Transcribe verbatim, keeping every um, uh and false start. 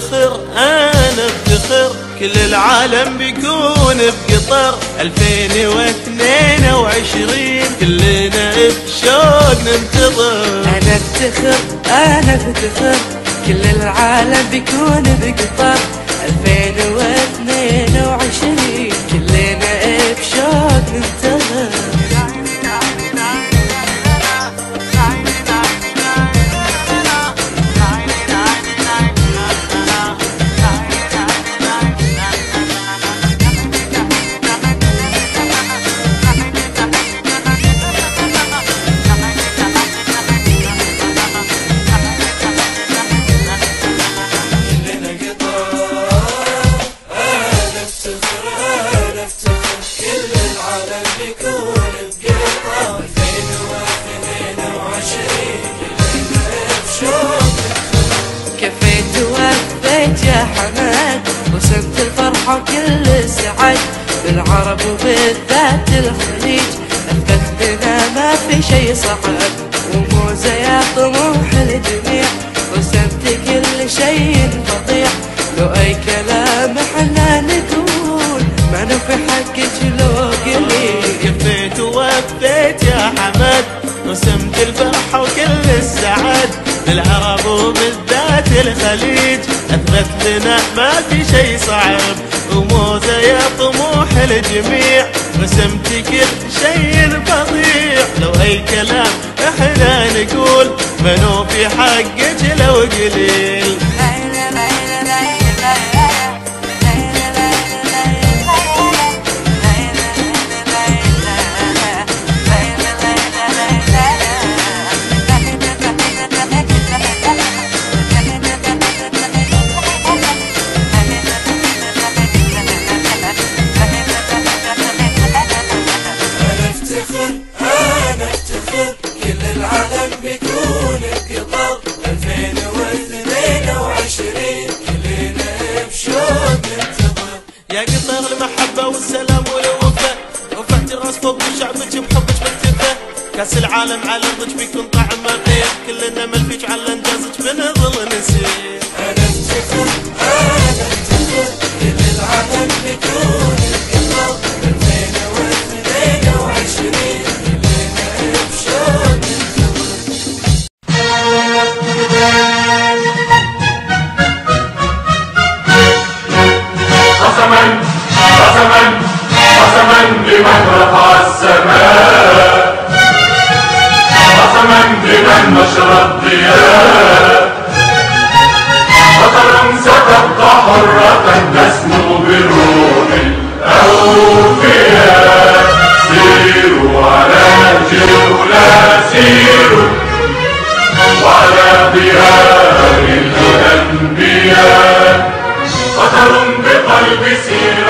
افتخر انا افتخر كل العالم بيكون بقطر ألفين واثنين وعشرين كلنا بشوق ننتظر. انا افتخر انا افتخر كل العالم بيكون بقطر ألفين واثنين وعشرين كلنا بشوق ننتظر. كفيت ووفيت يا حماد وسمت الفرحة وكل السعاد بالعرب وبالذات الخليج أثبت لنا ما في شي صعب ومو زي طموح الجميع وسمت كل شي فظيع لو أي كلام احنا نقول ما نفي حقك لو قليل. كفيت ووفيت يا حماد وسمت الفرحة وكل السعاد بالعرب وبالذات الخليج أثبت لنا ما في شي صعب ومو زي طموح الجميع رسمت كل شي فظيع لو أي كلام احنا نقول منو في حقك لو قليل. بيكون بقطر ألفين واثنين وعشرين كلنا بشوق ننتظر. يا قطر المحبة والسلام والوفاء وفعت راس فوق شعبك بحبك بالتفة كاس العالم على ارضك بيكون طعمه غير كلنا ملفيك على انجازك بنظل نسير. انا افتخر انا افتخر كل العالم بيكون بقطر ألفين واثنين وعشرين كلنا بشوق قسما قسما قسما لمن رفع السماء قسما لمن نشر الضياء قطر ستبقى حرة تسمو بالروح الأوفياء. سيروا على جولة سيروا وعلى ديار الأنبياء قطر بقلب سير